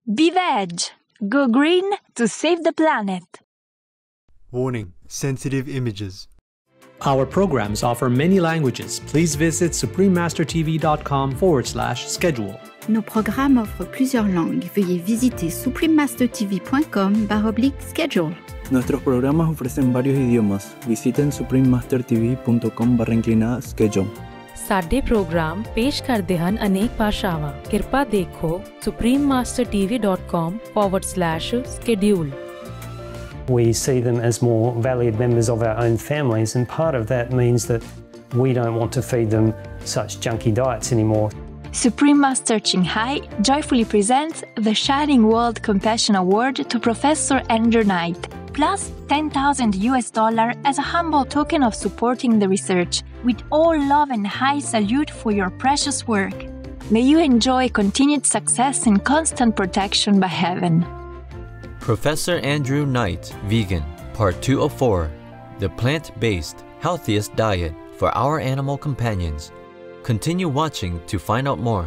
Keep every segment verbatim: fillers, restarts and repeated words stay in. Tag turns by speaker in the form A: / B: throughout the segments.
A: Be veg! Go green to save the planet!
B: Warning: sensitive images.
C: Our programs offer many languages. Please visit suprememastertv.com forward slash schedule.
D: Nos programmes offrent plusieurs langues. Veuillez visiter suprememastertv.com barra oblique schedule.
E: Nuestros programas ofrecen varios idiomas. Visiten suprememastertv.com barra inclinada schedule.
F: ਸਾਡੇ programme ਪੇਸ਼ ਕਰਦੇ ਹਨ ਅਨੇਕ ਭਾਸ਼ਾਵਾਂ। ਕਿਰਪਾ ਦੇਖੋ suprememastertv.com forward slash schedule.
G: We see them as more valued members of our own families, and part of that means that we don't want to feed them such junky diets anymore.
A: Supreme Master Qinghai joyfully presents the Shining World Compassion Award to Professor Andrew Knight, plus ten thousand U S dollar as a humble token of supporting the research, with all love and high salute for your precious work. May you enjoy continued success and constant protection by heaven.
H: Professor Andrew Knight, Vegan, Part two of four, The Plant-Based, Healthiest Diet for Our Animal Companions. Continue watching to find out more.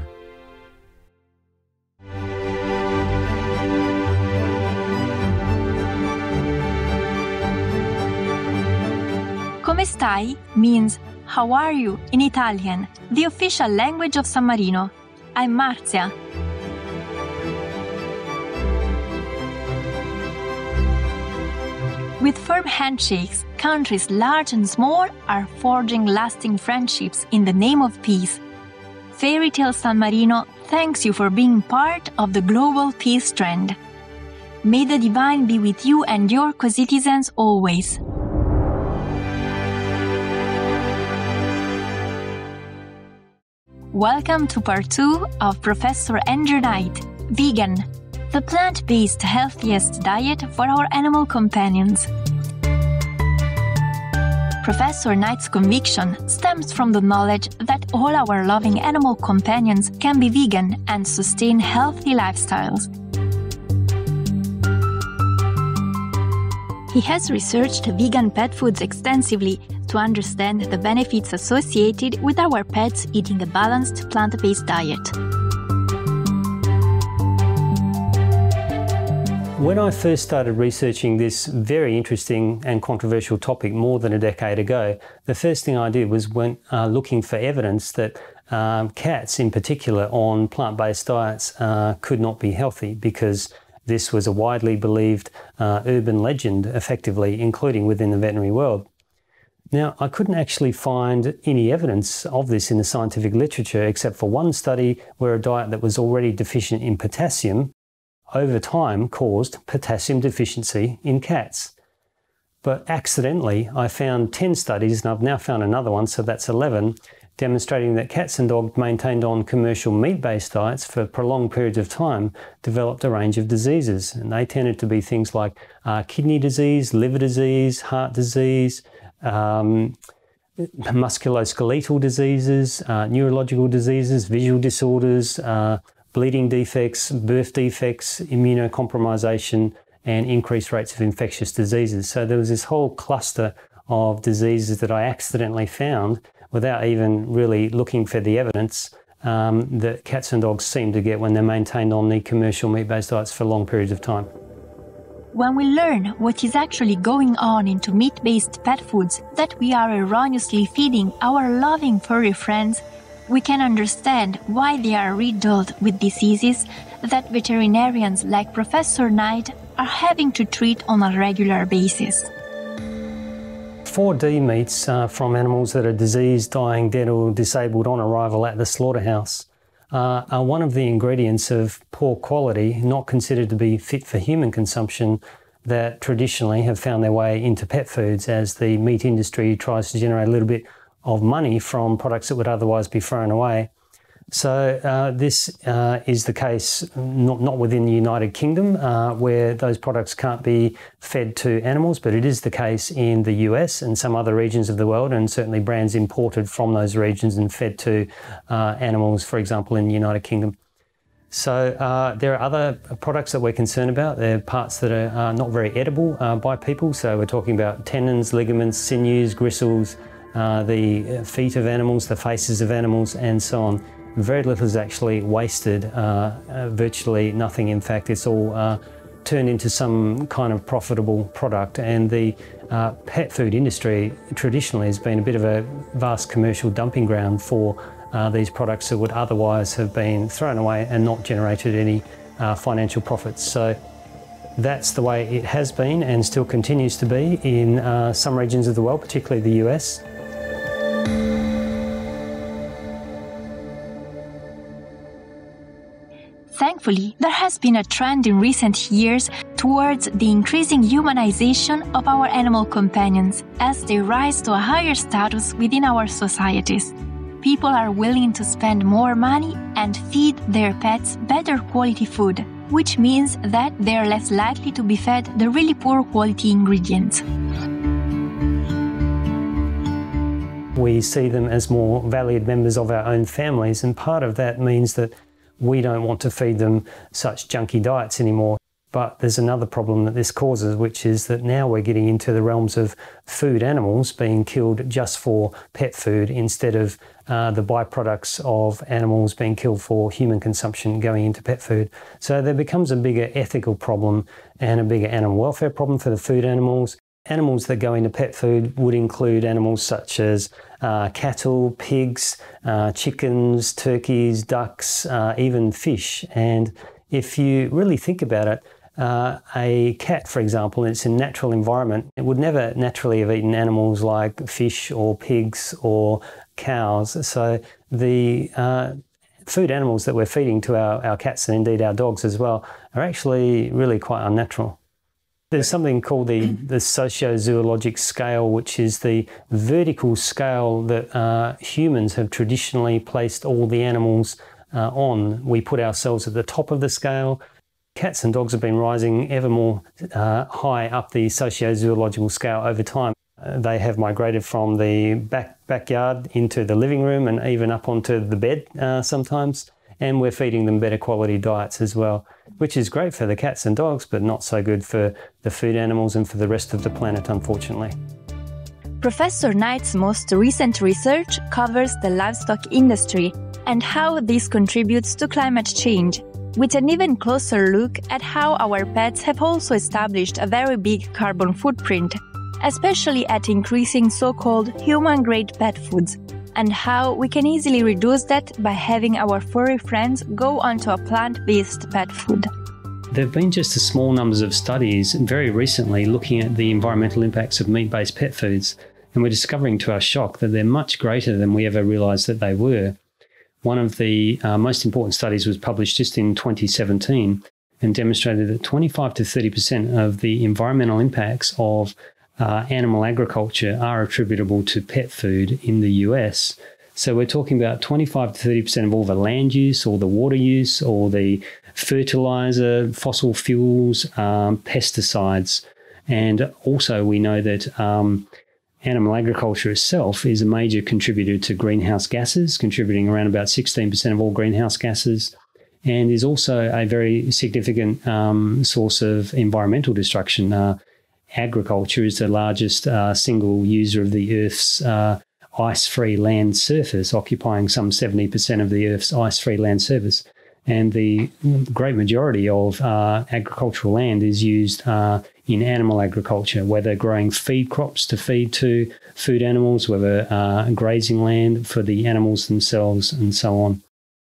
A: Come stai means how are you in Italian, the official language of San Marino. I'm Marzia. With firm handshakes, countries large and small are forging lasting friendships in the name of peace. Fairy Tale San Marino thanks you for being part of the global peace trend. May the divine be with you and your co-citizens always. Welcome to part two of Professor Andrew Knight, Vegan, the plant-based healthiest diet for our animal companions. Professor Knight's conviction stems from the knowledge that all our loving animal companions can be vegan and sustain healthy lifestyles. He has researched vegan pet foods extensively to understand the benefits associated with our pets eating a balanced plant-based diet.
G: When I first started researching this very interesting and controversial topic more than a decade ago, the first thing I did was went uh, looking for evidence that um, cats in particular on plant-based diets uh, could not be healthy, because this was a widely believed uh, urban legend, effectively, including within the veterinary world. Now, I couldn't actually find any evidence of this in the scientific literature, except for one study where a diet that was already deficient in potassium over time caused potassium deficiency in cats. But accidentally, I found ten studies, and I've now found another one, so that's eleven, demonstrating that cats and dogs maintained on commercial meat-based diets for prolonged periods of time developed a range of diseases. And they tended to be things like uh, kidney disease, liver disease, heart disease, um, musculoskeletal diseases, uh, neurological diseases, visual disorders, uh, bleeding defects, birth defects, immunocompromisation, and increased rates of infectious diseases. So there was this whole cluster of diseases that I accidentally found without even really looking for the evidence um, that cats and dogs seem to get when they're maintained on the commercial meat-based diets for long periods of time.
A: When we learn what is actually going on into meat-based pet foods that we are erroneously feeding our loving furry friends, we can understand why they are riddled with diseases that veterinarians like Professor Knight are having to treat on a regular basis.
G: four D meats uh, from animals that are diseased, dying, dead or disabled on arrival at the slaughterhouse uh, are one of the ingredients of poor quality, not considered to be fit for human consumption, that traditionally have found their way into pet foods as the meat industry tries to generate a little bit of money from products that would otherwise be thrown away. So uh, this uh, is the case not, not within the United Kingdom, uh, where those products can't be fed to animals, but it is the case in the U S and some other regions of the world, and certainly brands imported from those regions and fed to uh, animals, for example, in the United Kingdom. So uh, there are other products that we're concerned about. There are parts that are uh, not very edible uh, by people. So we're talking about tendons, ligaments, sinews, gristles, uh, the feet of animals, the faces of animals, and so on. very little is actually wasted, uh, uh, virtually nothing. In fact, it's all uh, turned into some kind of profitable product. And the uh, pet food industry traditionally has been a bit of a vast commercial dumping ground for uh, these products that would otherwise have been thrown away and not generated any uh, financial profits. So that's the way it has been and still continues to be in uh, some regions of the world, particularly the U S.
A: Thankfully, there has been a trend in recent years towards the increasing humanization of our animal companions as they rise to a higher status within our societies. People are willing to spend more money and feed their pets better quality food, which means that they are less likely to be fed the really poor quality ingredients.
G: We see them as more valued members of our own families, and part of that means that we don't want to feed them such junky diets anymore. But there's another problem that this causes, which is that now we're getting into the realms of food animals being killed just for pet food instead of uh, the byproducts of animals being killed for human consumption going into pet food. So there becomes a bigger ethical problem and a bigger animal welfare problem for the food animals. Animals that go into pet food would include animals such as uh, cattle, pigs, uh, chickens, turkeys, ducks, uh, even fish. And if you really think about it, uh, a cat, for example, in its natural environment, it would never naturally have eaten animals like fish or pigs or cows. So the uh, food animals that we're feeding to our, our cats and indeed our dogs as well are actually really quite unnatural. There's something called the, the sociozoologic scale, which is the vertical scale that uh, humans have traditionally placed all the animals uh, on. We put ourselves at the top of the scale. Cats and dogs have been rising ever more uh, high up the sociozoological scale over time. Uh, they have migrated from the back backyard into the living room and even up onto the bed uh, sometimes. And we're feeding them better quality diets as well, which is great for the cats and dogs, but not so good for the food animals and for the rest of the planet, unfortunately.
A: Professor Knight's most recent research covers the livestock industry and how this contributes to climate change, with an even closer look at how our pets have also established a very big carbon footprint, especially at increasing so-called human-grade pet foods, and how we can easily reduce that by having our furry friends go onto a plant-based pet food.
G: There have been just a small numbers of studies very recently looking at the environmental impacts of meat-based pet foods, and we're discovering to our shock that they're much greater than we ever realised that they were. One of the uh, most important studies was published just in twenty seventeen and demonstrated that twenty-five to thirty percent of the environmental impacts of Uh, animal agriculture are attributable to pet food in the U S. So we're talking about twenty-five to thirty percent of all the land use or the water use or the fertilizer, fossil fuels, um, pesticides. And also we know that um, animal agriculture itself is a major contributor to greenhouse gases, contributing around about sixteen percent of all greenhouse gases, and is also a very significant um, source of environmental destruction. Uh, Agriculture is the largest uh, single user of the Earth's uh, ice-free land surface, occupying some seventy percent of the Earth's ice-free land surface. And the great majority of uh, agricultural land is used uh, in animal agriculture, whether growing feed crops to feed to food animals, whether uh, grazing land for the animals themselves, and so on.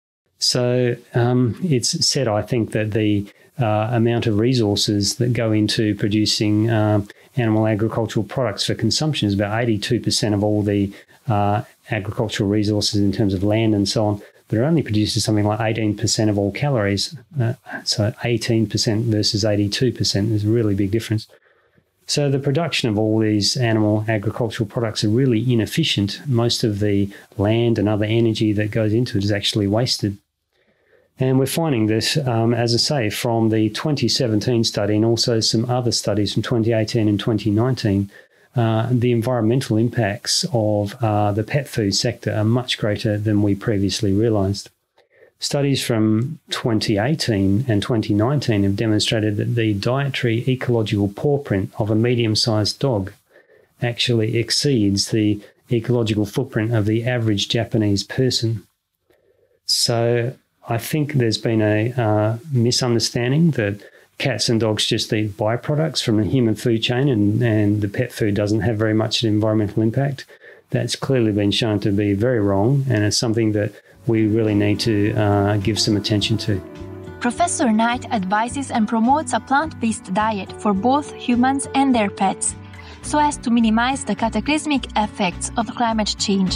G: So um, it's said, I think, that the Uh, amount of resources that go into producing uh, animal agricultural products for consumption is about eighty-two percent of all the uh, agricultural resources in terms of land and so on, but it only produces something like eighteen percent of all calories. Uh, so eighteen percent versus eighty-two percent is a really big difference. So the production of all these animal agricultural products are really inefficient. Most of the land and other energy that goes into it is actually wasted. And we're finding this, um, as I say, from the twenty seventeen study and also some other studies from twenty eighteen and twenty nineteen, uh, the environmental impacts of uh, the pet food sector are much greater than we previously realised. Studies from twenty eighteen and twenty nineteen have demonstrated that the dietary ecological pawprint of a medium-sized dog actually exceeds the ecological footprint of the average Japanese person. So I think there's been a uh, misunderstanding that cats and dogs just eat byproducts from the human food chain and, and the pet food doesn't have very much environmental impact. That's clearly been shown to be very wrong, and it's something that we really need to uh, give some attention to.
A: Professor Knight advises and promotes a plant-based diet for both humans and their pets, so as to minimize the cataclysmic effects of climate change.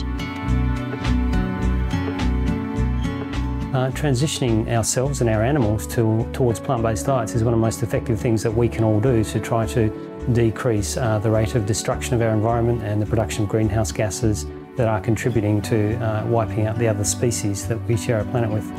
G: Uh, transitioning ourselves and our animals to, towards plant-based diets is one of the most effective things that we can all do to try to decrease uh, the rate of destruction of our environment and the production of greenhouse gases that are contributing to uh, wiping out the other species that we share a planet with.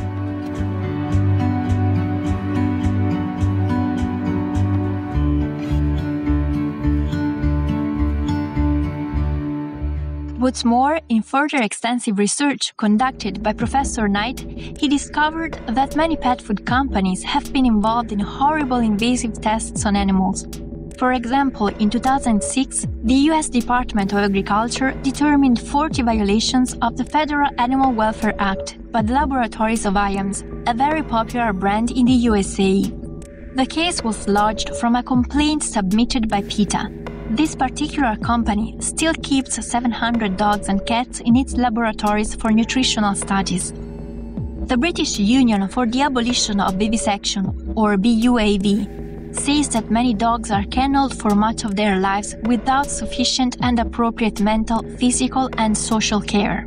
A: What's more, in further extensive research conducted by Professor Knight, he discovered that many pet food companies have been involved in horrible invasive tests on animals. For example, in two thousand six, the U S Department of Agriculture determined forty violations of the Federal Animal Welfare Act by the laboratories of Iams, a very popular brand in the U S A. The case was lodged from a complaint submitted by PETA. This particular company still keeps seven hundred dogs and cats in its laboratories for nutritional studies. The British Union for the Abolition of Vivisection, or B U A V, says that many dogs are kennelled for much of their lives without sufficient and appropriate mental, physical, and social care.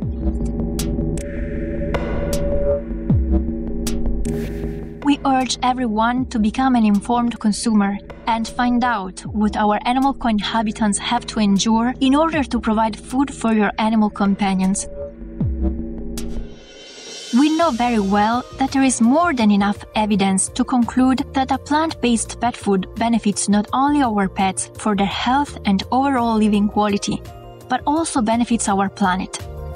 A: We urge everyone to become an informed consumer and find out what our animal co-inhabitants have to endure in order to provide food for your animal companions. We know very well that there is more than enough evidence to conclude that a plant-based pet food benefits not only our pets for their health and overall living quality, but also benefits our planet.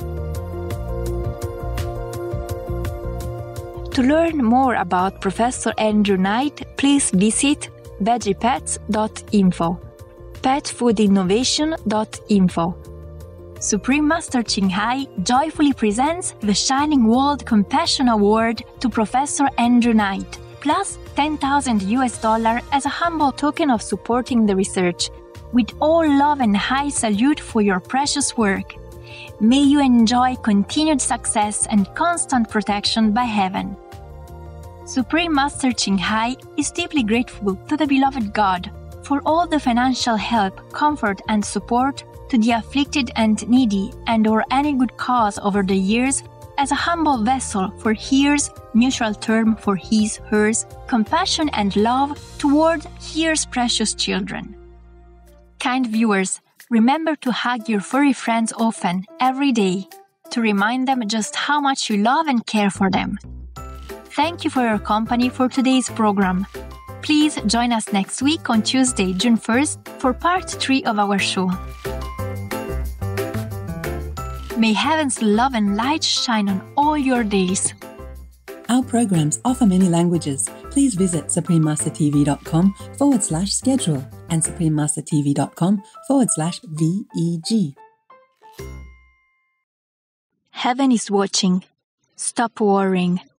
A: To learn more about Professor Andrew Knight, please visit veggie pets dot info, pet food innovation dot info. Supreme Master Ching Hai joyfully presents the Shining World Compassion Award to Professor Andrew Knight, plus ten thousand U S dollar as a humble token of supporting the research. With all love and high salute for your precious work. May you enjoy continued success and constant protection by heaven. Supreme Master Ching Hai is deeply grateful to the beloved God for all the financial help, comfort, and support to the afflicted and needy and or any good cause over the years as a humble vessel for hers, neutral term for his, hers, compassion and love toward hers precious children. Kind viewers, remember to hug your furry friends often, every day, to remind them just how much you love and care for them. Thank you for your company for today's program. Please join us next week on Tuesday, June first, for part three of our show. May heaven's love and light shine on all your days.
I: Our programs offer many languages. Please visit suprememastertv.com forward slash schedule and suprememastertv.com forward slash VEG.
A: Heaven is watching. Stop worrying.